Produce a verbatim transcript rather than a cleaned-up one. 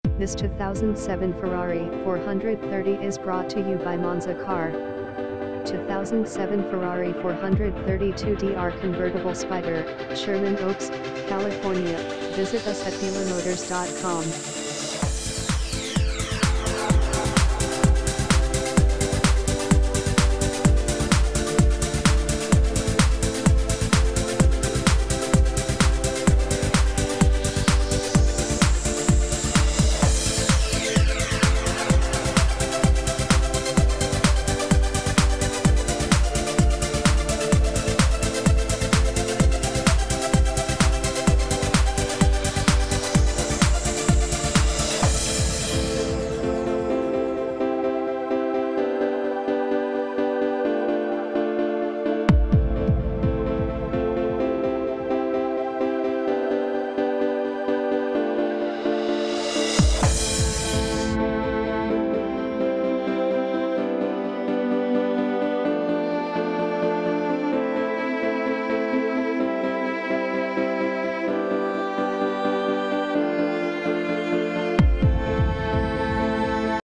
This two thousand seven Ferrari four thirty is brought to you by Monza Car. two thousand seven Ferrari four thirty-two D R Convertible Spider, Sherman Oaks, California. Visit us at dealer motors dot com.